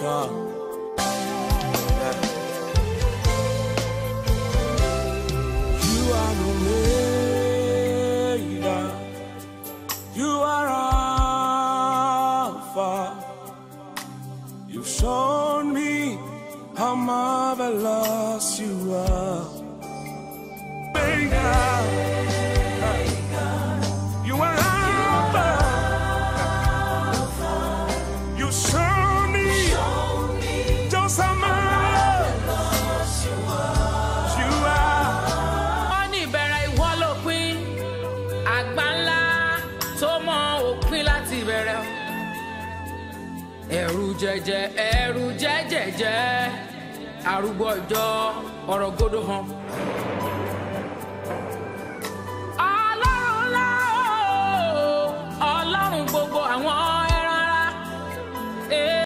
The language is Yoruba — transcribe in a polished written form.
Alpha. You are Omega. You are Alpha. You've shown me how marvelous you are. Omega. You are Alpha. You show me just how marvelous you are. Oni bẹ̀rẹ̀ ìwọ lópin, àgbà ńlá tó mọ òpin láti bẹ̀rẹ̀. Ẹ̀rù jẹ́jẹ́, arúgbó ọjọ́ ọ̀rọ̀ gòdò hàn. Ọlọ́run ńlá o, Ọlọ́run gbogbo àwọn